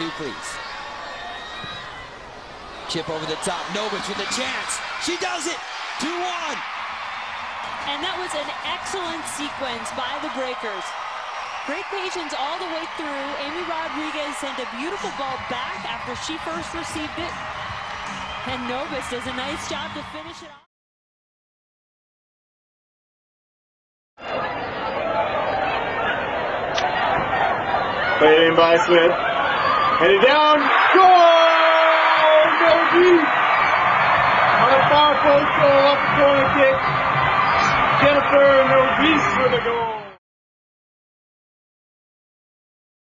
please. Chip over the top. Nobis with a chance. She does it. 2-1. And that was an excellent sequence by the Breakers. Great patience all the way through. Amy Rodriguez sent a beautiful ball back after she first received it. And Nobis does a nice job to finish it off. Played in by Smith. Headed down. Goal! Nobis! On a far post goal off the corner kick. Jennifer Nobis with a goal.